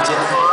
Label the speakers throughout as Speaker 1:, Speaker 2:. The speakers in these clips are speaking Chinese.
Speaker 1: 间。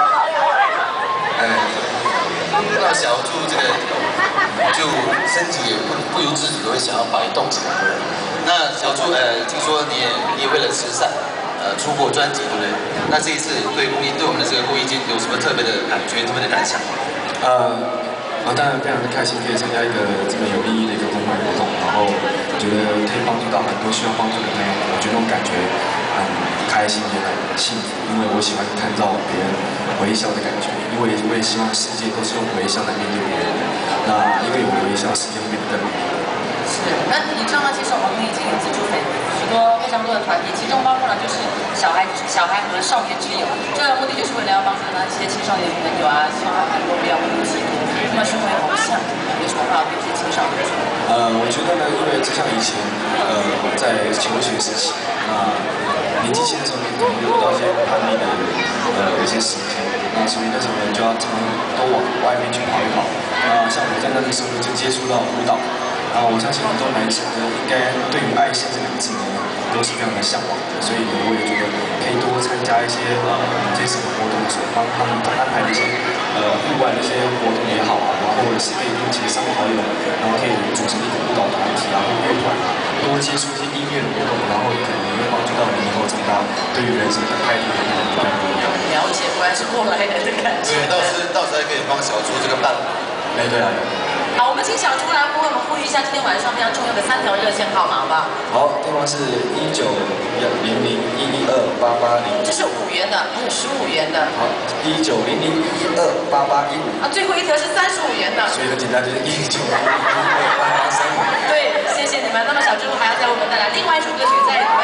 Speaker 2: 看到小猪这个，就身体也不由自主的会想要摆动起来。那小猪，听说你也为了慈善，出过专辑，对不对？那这一次对我们的这个录音间有什么特别的感觉、特别的感想？
Speaker 1: 当然非常的开心，可以参加一个这么有意义的一个公益活动，然后我觉得可以帮助到很多需要帮助的朋友，我觉得那种感觉很开心也很幸福，因为我喜欢看到别人微笑的感觉，因为我也希望世界都是用微笑来面对别人的，那因为有微笑，世界会变得更美。
Speaker 3: 是，那你知道吗？其实我们已经资助非常多的团体，其中包括了就是小孩和少年之友，这个目的就是为了要帮助那些青少年朋友啊，希望他们能够不要误入歧途。那么身为偶像，有什么话对这些青少年说？
Speaker 1: 我觉得呢，因为就像以前，在求学时期，那年纪轻的时候，你可能会遇到一些叛逆的一些时期，那所以那时候呢，就要常都往外面去跑一跑。像我在那个时候就接触到舞蹈。我相信很多男生呢，应该对于爱心这两个字呢，都是非常的向往的。所以呢，我也觉得可以多参加一些这些活动，帮他们安排一些户外的一些活动也好啊，然后或者是可以跟几个三五好友，然后可以组成一个舞蹈团体啊，或乐团，多接触一些音乐活动，然后可能也会帮助到你以后长大对于人生的态度也不一样。
Speaker 3: 了解，果然是过来人的感觉。
Speaker 2: 对，到时还可以帮小猪这个办。
Speaker 1: 对啊。
Speaker 3: 好，我们请小猪来为我们呼吁一下今天晚上非常重要的3条热线号码，好不好？
Speaker 1: 好，电话是1900112880。
Speaker 3: 这是5元的，还有15元的。
Speaker 1: 好，1900112885。
Speaker 3: 最后一条是35元的。
Speaker 1: 所以很简单，就是1900112835。
Speaker 3: 对，谢谢你们。那么小猪还要再为我们带来另外一首歌曲，在你们。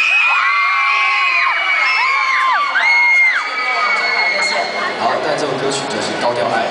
Speaker 1: 好，但这首歌曲就是《高调爱》。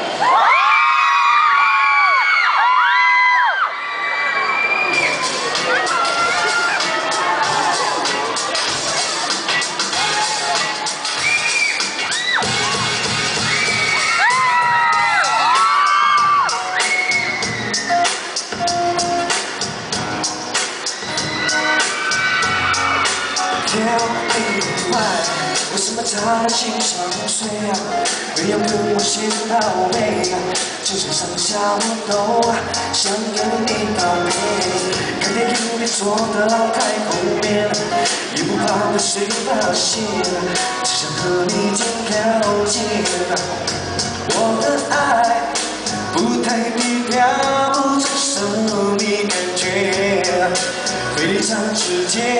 Speaker 4: 为什么他的心上碎啊？没有跟我先到位啊？就算上下我都想跟你道别，看电影别坐得太后面，也不怕被谁发现，只想和你渐靠近。我的爱不太低调，不做神秘感觉，非常直接。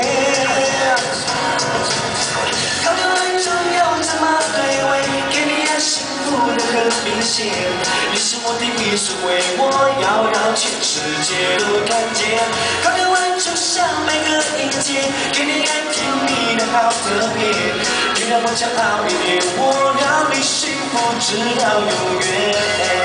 Speaker 4: 高调爱就要怎么对味，给你爱幸福的很明显。你是我的艺术味，我要让全世界都看见。高调爱就像每个音节，给你爱甜蜜的好特别。你让我骄傲一点，我让你幸福直到永远。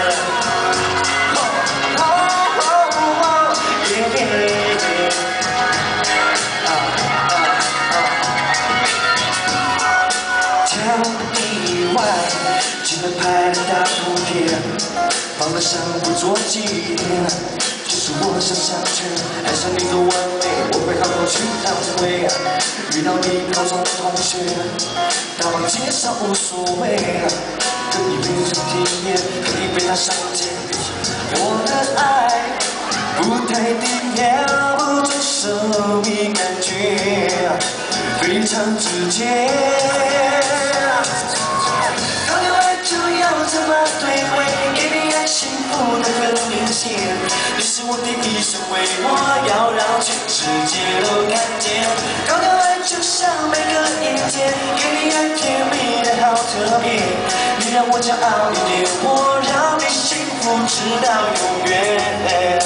Speaker 4: 记得拍的大图片，放在相簿做纪念。就是我想象着爱上你的完美，我会好好去安慰。遇到你高中同学，大方接受无所谓。跟你非常体面，可以被他伤害。我的爱不太低调，不做神秘感觉，非常直接。就要怎么对味，给你爱幸福的很明显。你是我的艺术味，我要让全世界都看见。高调爱就像每个音节，给你爱甜蜜的好特别。你让我骄傲一点，我让你幸福直到永远。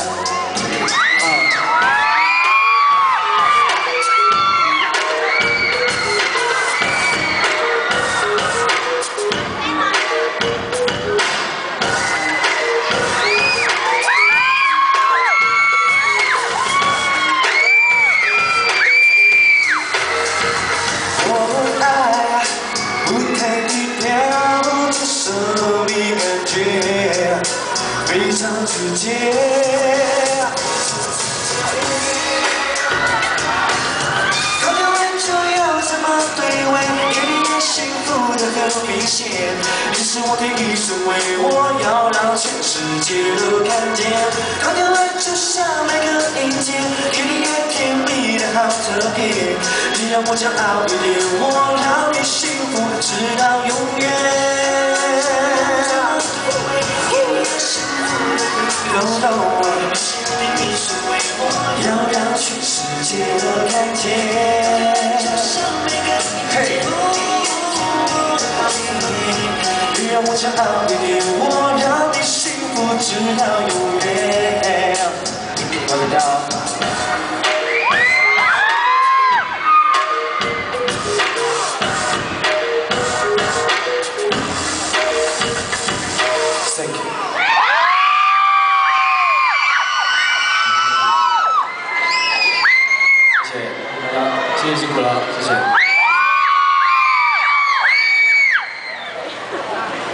Speaker 4: 非常直接，高调爱就要怎么对味，给你爱幸福的很明显。于是我提议说，我要让全世界都看见，高调爱就像每个音节，给你爱甜蜜的好特别。你让我骄傲一点，我让你幸福直到永远。要让全世界都看见。嘿，你让我骄傲一点，我让你幸福直到永远。我知道。Thank you。谢谢辛苦了，谢谢。